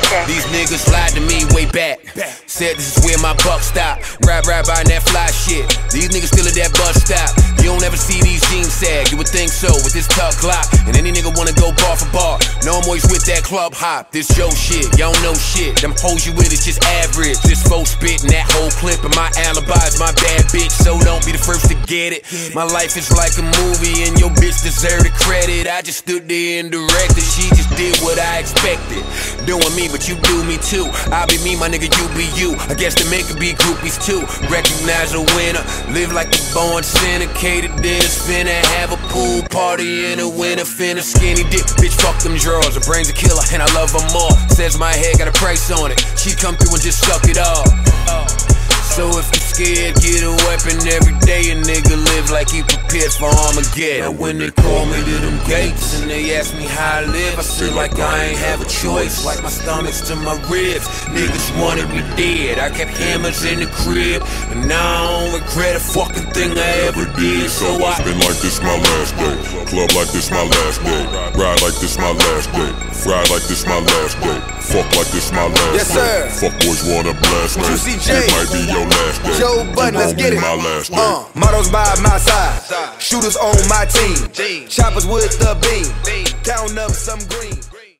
DJ. These niggas lied to me way back. Said this is where my buck stop. Rap buying that fly shit. These niggas still at that bus stop. You don't ever see these jeans sag. You would think so with this tuck Glock. And any nigga wanna go bar for bar. No, I'm always with that club hop. This Joe shit, y'all don't know shit. Them hoes you with is just average. This folk spit and that whole clip. And my alibi is my bad bitch, so don't be the first to get it. My life is like a movie and your bitch deserve the credit. I just stood there and directed. She just did what I expected. Doing me, but you do me too. I be me, my nigga, you be you. I guess the men could be groupies too. Recognize a winner. Live like the born syndicated dinners. Finna have a pool party in the winter. Finna skinny dip. Bitch, fuck them drawers. Her brain's a killer and I love her more. Says my head got a price on it. She come through and just suck it all. So if you scared, get a weapon every day. A nigga live like he prepared for Armageddon. Now when they call me to them gates and they ask me how I live, I feel like I ain't have a choice. Like my stomach's to my ribs. Niggas wanted me dead. I kept hammers in the crib, and now I don't regret a fucking thing I ever did. So I been like this my last day. Club like this my last day. Ride like this my last day. Fry like this my last day. Fuck like this my last day. Fuck boys wanna blast me. It might be your last day. Joe Budden, let's get it. My last day. Mottos by my side. Shooters on my team. Choppers with the beam. Counting up some green.